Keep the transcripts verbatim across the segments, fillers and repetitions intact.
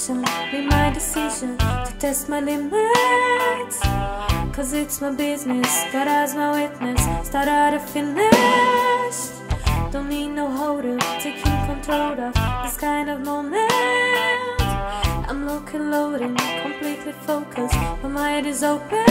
ambition, be my decision to test my limits. Cause it's my business, God as my witness, start out to finish. Don't need no holder, taking control of this kind of moment. I'm looking loading, completely focused, my mind is open.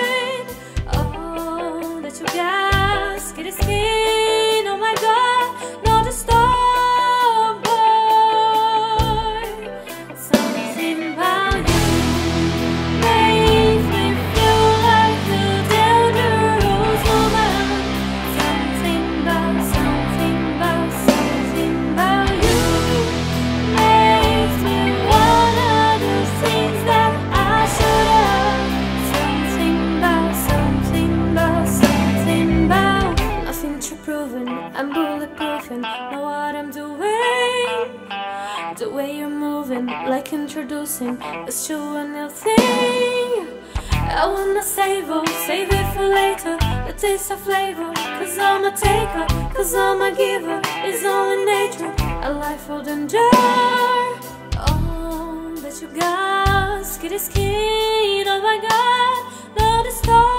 Oh, that you gas, get a skin, oh my God, not a star boy. Something about you makes me feel like a dangerous woman. Something about, something about, something about you makes me wanna do things that I should have. Something about, something about, something about. Nothing to proving, I'm bulletproofing, know what I'm doing. The way you're moving, like introducing us to a new thing. I wanna save oh, save it for later, the taste of flavor. Cause I'm a taker, cause I'm a giver, it's all in nature, a life old and jar. Oh, that you got skinny skin, oh my God, not a star.